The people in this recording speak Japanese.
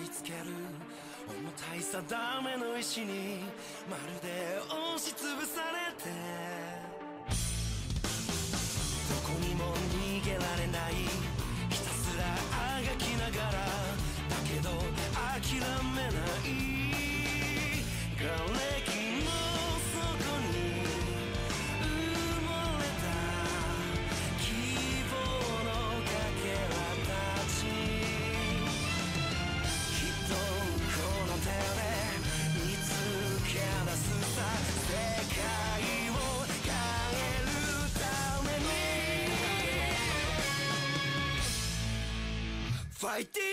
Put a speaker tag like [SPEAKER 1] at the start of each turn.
[SPEAKER 1] りつける重たい定めの石にまるで押しつぶされて、どこにも逃げられない、ひたすらあがきながらだけど諦めない、瓦礫の底に埋もれた希望のかけらたち、きっとこの手で見つけ出すさ、世界を変えるために Fighting